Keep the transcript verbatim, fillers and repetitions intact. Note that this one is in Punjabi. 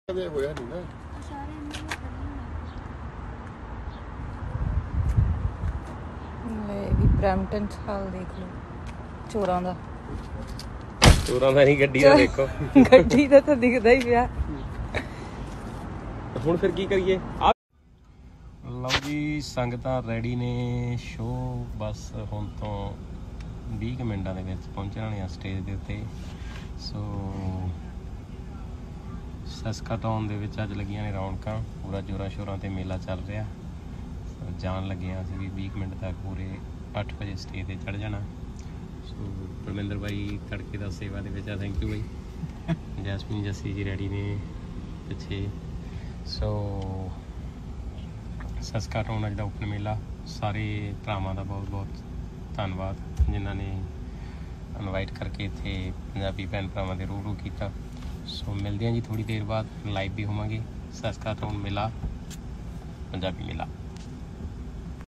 ਹੋਇਆ ਨਹੀਂ ਨਾ ਲੈ ਵੀ ਬ੍ਰੈਂਪਟਨ ਹਾਲ ਦੇਖ ਲਓ ਚੋਰਾਂ ਦਾ ਚੋਰਾਂ ਦਾ ਨਹੀਂ ਗੱਡੀ ਦਾ ਦੇਖੋ ਗੱਡੀ ਦਾ ਤਾਂ ਦਿਖਦਾ ਹੀ ਪਿਆ। ਹੁਣ ਫਿਰ ਕੀ ਕਰੀਏ? ਲਓ ਜੀ ਸੰਗਤਾਂ ਰੈਡੀ ਨੇ, ਸ਼ੋਅ ਬਸ ਹੁਣ ਤੋਂ ਵੀਹ ਕੁ ਮਿੰਟਾਂ ਦੇ ਵਿੱਚ ਪਹੁੰਚਣ ਵਾਲੇ ਆ ਸਟੇਜ ਦੇ ਉੱਤੇ। ਸੋ ਸਸਕਾਟਾਊਨ ਦੇ ਵਿੱਚ ਅੱਜ ਲੱਗੀਆਂ ਨੇ ਰੌਣਕਾਂ, ਪੂਰਾ ਜੋਰਾਂ ਸ਼ੋਰਾਂ ਤੇ ਮੇਲਾ ਚੱਲ ਰਿਹਾ। ਜਾਣ ਲੱਗੇ ਹਾਂ ਅਸੀਂ ਵੀ ਵੀਹ ਮਿੰਟ ਤੱਕ ਪੂਰੇ ਅੱਠ ਵਜੇ ਸਟੇਜ 'ਤੇ ਚੜ੍ਹ ਜਾਣਾ। ਸੋ ਪਰਮਿੰਦਰ ਬਾਈ ਤੜਕੇ ਦਾ ਸੇਵਾ ਦੇ ਵਿੱਚ ਆ, ਥੈਂਕ ਯੂ ਬਾਈ। ਜੈਸਮੀਨ ਜੱਸੀ ਜੀ ਰੈਡੀ ਨੇ ਪਿੱਛੇ। ਸੋ ਸਸਕਾਟਾਊਨ ਅੱਜ ਦਾ ਓਪਨ ਮੇਲਾ, ਸਾਰੇ ਭਰਾਵਾਂ ਦਾ ਬਹੁਤ ਬਹੁਤ ਧੰਨਵਾਦ ਜਿਨ੍ਹਾਂ ਨੇ ਇਨਵਾਈਟ ਕਰਕੇ ਇੱਥੇ ਪੰਜਾਬੀ ਭੈਣ ਭਰਾਵਾਂ ਦੇ ਰੂਬਰੂ ਕੀਤਾ। ਸੋ ਮਿਲਦੇ ਹਾਂ ਜੀ ਥੋੜ੍ਹੀ ਦੇਰ ਬਾਅਦ, ਲਾਈਵ ਵੀ ਹੋਵਾਂਗੇ। ਸਸਕਾਟਾਊਨ ਮੇਲਾ, ਪੰਜਾਬੀ ਮੇਲਾ।